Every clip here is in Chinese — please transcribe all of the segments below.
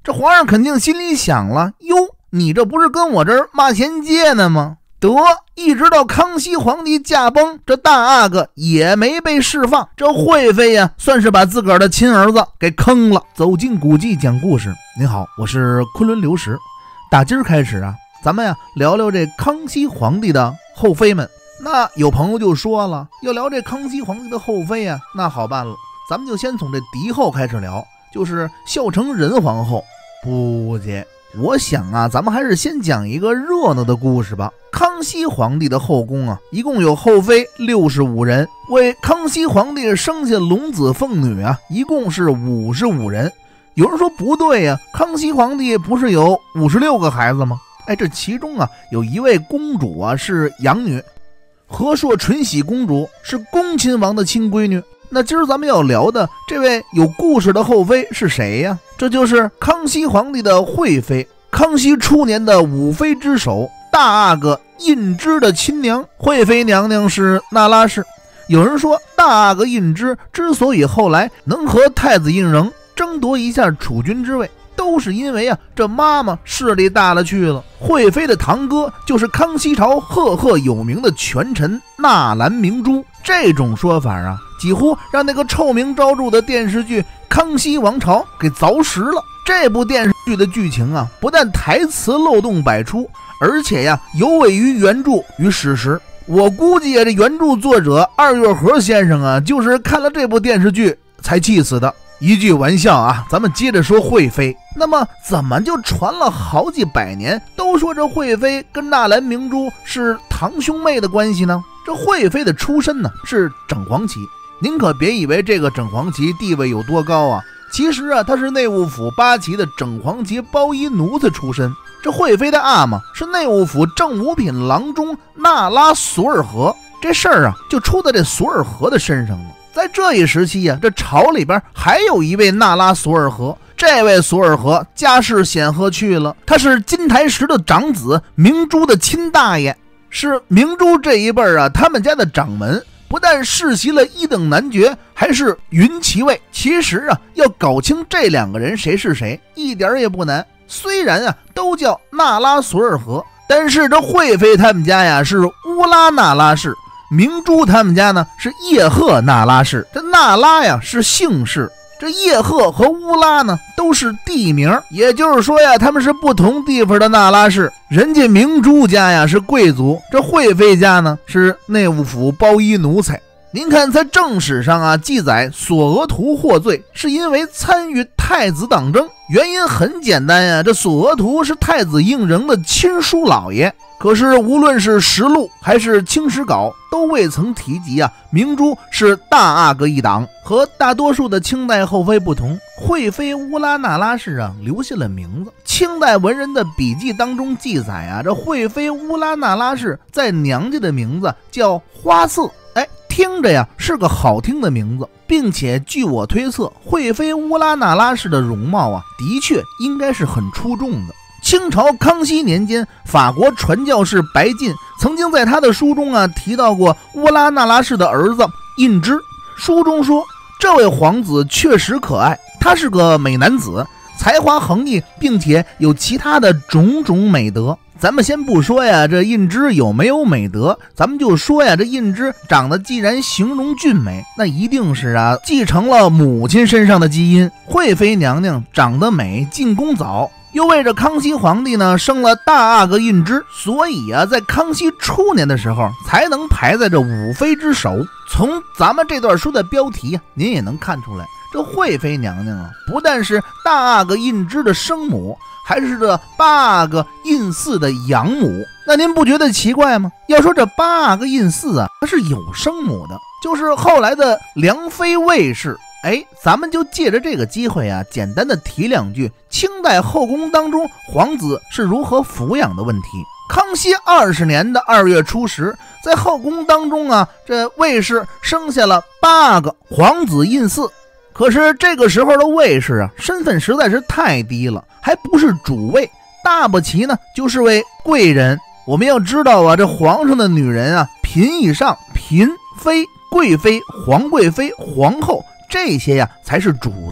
这皇上肯定心里想了，哟，你这不是跟我这儿骂钱借呢吗？得，一直到康熙皇帝驾崩，这大阿哥也没被释放，这惠妃呀，算是把自个儿的亲儿子给坑了。走进古迹讲故事，您好，我是昆仑流石。打今儿开始啊，咱们呀聊聊这康熙皇帝的后妃们。那有朋友就说了，要聊这康熙皇帝的后妃啊，那好办了，咱们就先从这嫡后开始聊，就是孝成仁皇后。不姐，我想啊，咱们还是先讲一个热闹的故事吧。康熙皇帝的后宫啊，一共有后妃65人，为康熙皇帝生下龙子凤女啊，一共是55人。有人说不对呀，康熙皇帝不是有56个孩子吗？这其中啊，有一位公主啊是养女，和硕纯喜公主是恭亲王的亲闺女。那今儿咱们要聊的这位有故事的后妃是谁呀？这就是康熙皇帝的惠妃，康熙初年的五妃之首，大阿哥胤芝的亲娘。惠妃娘娘是那拉氏。有人说大阿哥胤芝之所以后来能和太子胤禛争夺一下储君之位，都是因为啊这妈妈势力大了去了。惠妃的堂哥就是康熙朝赫赫有名的权臣纳兰明珠。这种说法啊，几乎让那个臭名昭著的电视剧《康熙王朝》给凿实了。这部电视剧的剧情啊，不但台词漏洞百出，而且呀有违于原著与史实。我估计啊，这原著作者二月河先生啊，就是看了这部电视剧才气死的。一句玩笑啊，咱们接着说惠妃。那么怎么就传了好几百年，都说这惠妃跟纳兰明珠是堂兄妹的关系呢？这惠妃的出身呢是整黄旗，您可别以为这个整黄旗地位有多高啊，其实啊，她是内务府八旗的整黄旗包衣奴才出身。这惠妃的阿玛是内务府正五品郎中那拉索尔和，这事儿啊就出在这索尔和的身上了。在这一时期啊，这朝里边还有一位那拉索尔和，这位索尔和家世显赫去了，他是金台石的长子明珠的亲大爷，是明珠这一辈啊，他们家的掌门，不但世袭了一等男爵，还是云骑尉。其实啊，要搞清这两个人谁是谁，一点也不难。虽然啊都叫那拉索尔和，但是这惠妃他们家呀是乌拉那拉氏，明珠他们家呢是叶赫那拉氏。这那拉呀是姓氏，这叶赫和乌拉呢都是地名，也就是说呀，他们是不同地方的那拉氏。人家明珠家呀是贵族，这惠妃家呢是内务府包衣奴才。您看在正史上啊记载索额图获罪是因为参与太子党争，原因很简单呀，这索额图是太子胤禛的亲叔老爷。可是无论是实录还是清史稿都未曾提及啊，明珠是大阿哥一党。和大多数的清代后妃不同，惠妃乌拉那拉氏啊留下了名字。清代文人的笔记当中记载啊，这惠妃乌拉那拉氏在娘家的名字叫花四，听着呀是个好听的名字，并且据我推测，惠妃乌拉那拉氏的容貌啊，的确应该是很出众的。清朝康熙年间，法国传教士白晋曾经在他的书中啊提到过乌拉那拉氏的儿子胤芝。书中说，这位皇子确实可爱，他是个美男子，才华横溢，并且有其他的种种美德。咱们先不说呀这胤芝有没有美德，咱们就说呀这胤芝长得既然形容俊美，那一定是啊继承了母亲身上的基因。惠妃娘娘长得美，进宫早，又为着康熙皇帝呢生了大阿哥胤芝，所以啊在康熙初年的时候才能排在这五妃之首。从咱们这段书的标题啊，您也能看出来，这惠妃娘娘啊不但是大阿哥胤芝的生母，还是这八阿哥胤祀的养母。那您不觉得奇怪吗？要说这八阿哥胤祀啊，它是有生母的，就是后来的良妃卫氏。咱们就借着这个机会啊，简单的提两句清代后宫当中皇子是如何抚养的问题。康熙20年的2月初10，在后宫当中啊，这卫氏生下了8个皇子胤祀。可是这个时候的卫氏啊，身份实在是太低了，还不是主位，大不齐呢就是位贵人。我们要知道啊，这皇上的女人啊，嫔以上，嫔妃、贵妃、皇贵妃、皇后，这些呀才是主子。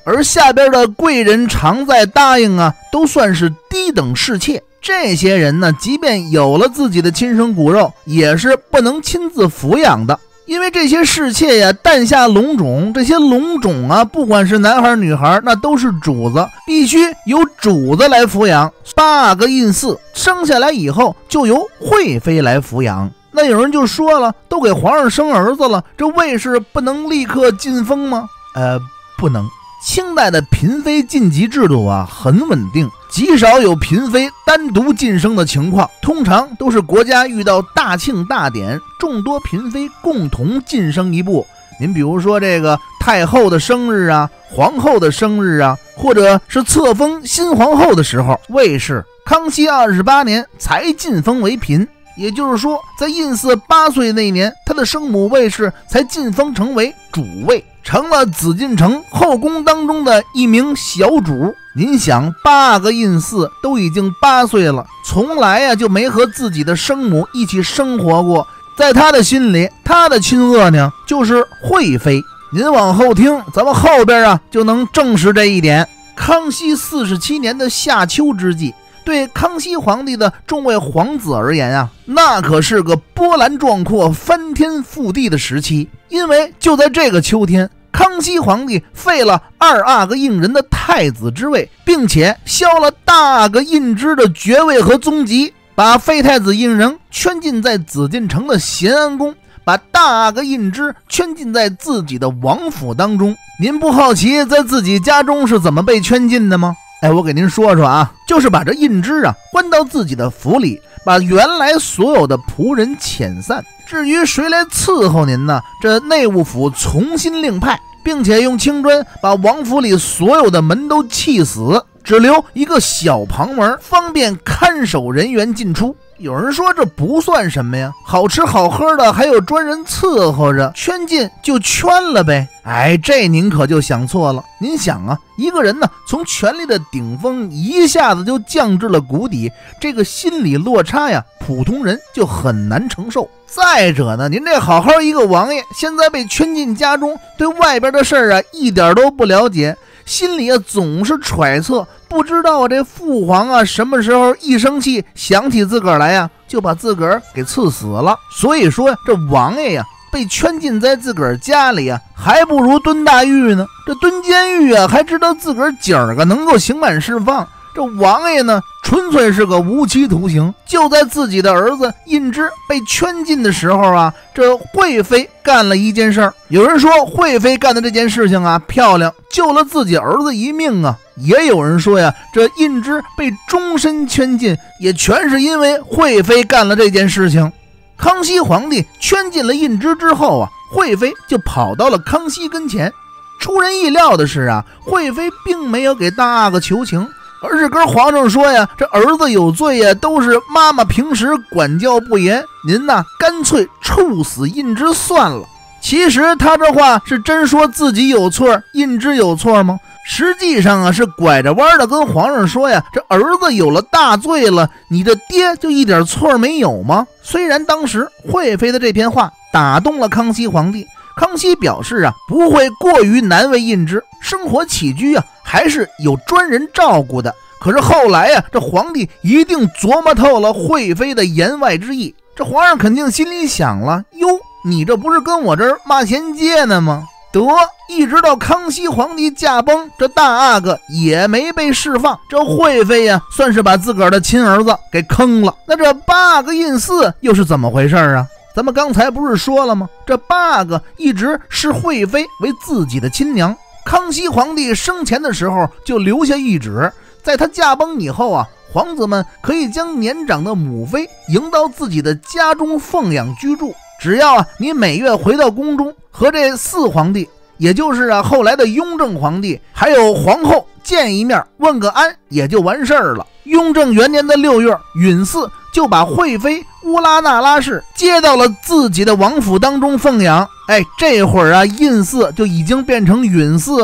而下边的贵人常在答应啊，都算是低等侍妾。这些人呢，即便有了自己的亲生骨肉，也是不能亲自抚养的。因为这些侍妾呀，诞下龙种，这些龙种啊，不管是男孩女孩，那都是主子，必须由主子来抚养。8个印嗣生下来以后，就由惠妃来抚养。那有人就说了，都给皇上生儿子了，这卫士不能立刻晋封吗？不能。清代的嫔妃晋级制度啊，很稳定，极少有嫔妃单独晋升的情况，通常都是国家遇到大庆大典，众多嫔妃共同晋升一步。您比如说这个太后的生日啊，皇后的生日啊，或者是册封新皇后的时候，卫士康熙28年才晋封为嫔。也就是说，在印嗣8岁那年，他的生母卫氏才晋封成为主位，成了紫禁城后宫当中的一名小主。您想，8个印嗣都已经8岁了，从来呀就没和自己的生母一起生活过。在他的心里，他的亲额娘就是惠妃。您往后听，咱们后边啊就能证实这一点。康熙47年的夏秋之际，对康熙皇帝的众位皇子而言啊，那可是个波澜壮阔、翻天覆地的时期。因为就在这个秋天，康熙皇帝废了2阿哥胤仁的太子之位，并且削了大阿哥胤芝的爵位和宗籍，把废太子胤仁圈禁在紫禁城的咸安宫，把大阿哥胤芝圈禁在自己的王府当中。您不好奇在自己家中是怎么被圈禁的吗？我给您说说啊，就是把这胤芝啊关到自己的府里，把原来所有的仆人遣散。至于谁来伺候您呢，这内务府重新另派，并且用青砖把王府里所有的门都砌死，只留一个小旁门，方便看守人员进出。有人说这不算什么呀，好吃好喝的还有专人伺候着，圈禁就圈了呗。这您可就想错了。您想啊，一个人呢从权力的顶峰一下子就降至了谷底，这个心理落差呀，普通人就很难承受。再者呢，您这好好一个王爷，现在被圈进家中，对外边的事儿啊一点都不了解，心里啊总是揣测，不知道这父皇啊什么时候一生气想起自个儿来呀，就把自个儿给赐死了。所以说这王爷呀被圈禁在自个儿家里啊，还不如蹲大狱呢。这蹲监狱啊，还知道自个儿今儿个能够刑满释放。这王爷呢，纯粹是个无期徒刑。就在自己的儿子胤芝被圈禁的时候啊，这惠妃干了一件事儿。有人说惠妃干的这件事情啊漂亮，救了自己儿子一命啊。也有人说呀，这胤芝被终身圈禁，也全是因为惠妃干了这件事情。康熙皇帝圈禁了胤芝之后啊，惠妃就跑到了康熙跟前。出人意料的是啊，惠妃并没有给大阿哥求情，而是跟皇上说呀，这儿子有罪呀，都是妈妈平时管教不严，您呐干脆处死胤芝算了。其实他这话是真说自己有错，胤芝有错吗？实际上啊，是拐着弯的跟皇上说呀，这儿子有了大罪了，你这爹就一点错没有吗？虽然当时惠妃的这篇话打动了康熙皇帝，康熙表示啊，不会过于难为胤芝，生活起居啊还是有专人照顾的。可是后来呀，这皇帝一定琢磨透了惠妃的言外之意，这皇上肯定心里想了，哟，你这不是跟我这儿骂前街呢吗？得，一直到康熙皇帝驾崩，这大阿哥也没被释放，这惠妃呀算是把自个儿的亲儿子给坑了。那这8个印嗣又是怎么回事啊？咱们刚才不是说了吗？这8个一直视惠妃为自己的亲娘。康熙皇帝生前的时候就留下懿旨，在他驾崩以后啊，皇子们可以将年长的母妃迎到自己的家中奉养居住，只要啊你每月回到宫中和这4皇帝，也就是啊后来的雍正皇帝还有皇后见一面问个安，也就完事儿了。雍正元年的6月，允嗣就把惠妃乌拉那拉氏接到了自己的王府当中奉养。这会儿啊胤嗣就已经变成允嗣了。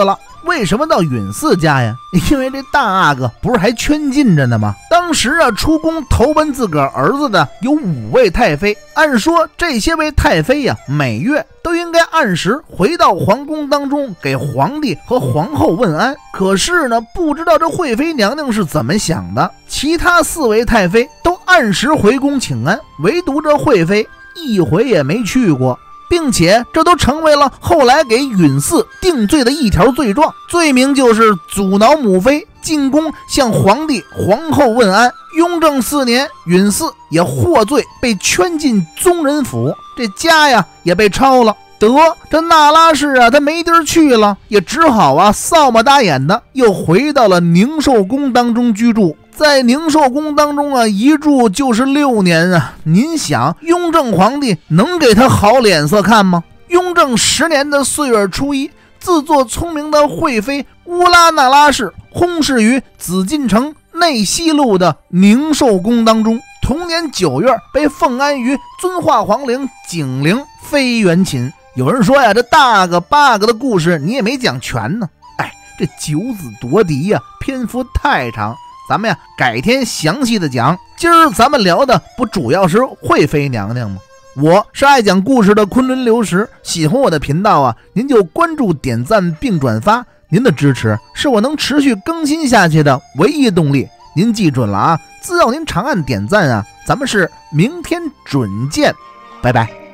为什么到允嗣家呀？因为这大阿哥不是还圈禁着呢吗？当时啊，出宫投奔自个儿儿子的有5位太妃，按说这些位太妃呀，每月都应该按时回到皇宫当中给皇帝和皇后问安。可是呢，不知道这惠妃娘娘是怎么想的，其他4位太妃都按时回宫请安，唯独这惠妃一回也没去过。并且这都成为了后来给允嗣定罪的一条罪状，罪名就是阻挠母妃进宫向皇帝皇后问安。雍正4年，允嗣也获罪被圈进宗人府，这家呀也被抄了。得，这那拉氏啊，他没地儿去了，也只好啊扫把打眼的又回到了宁寿宫当中居住。在宁寿宫当中啊，一住就是6年啊！您想，雍正皇帝能给他好脸色看吗？雍正10年的4月初1，自作聪明的惠妃乌拉那拉氏薨逝于紫禁城内西路的宁寿宫当中。同年9月，被奉安于遵化皇陵景陵妃元寝。有人说呀，这大阿哥八阿哥的故事你也没讲全呢。哎，这9子夺嫡呀，篇幅太长。咱们呀，改天详细的讲。今儿咱们聊的不主要是惠妃娘娘吗？我是爱讲故事的昆仑流石，喜欢我的频道啊，您就关注、点赞并转发。您的支持是我能持续更新下去的唯一动力。您记准了啊，只要您长按点赞啊，咱们是明天准见，拜拜。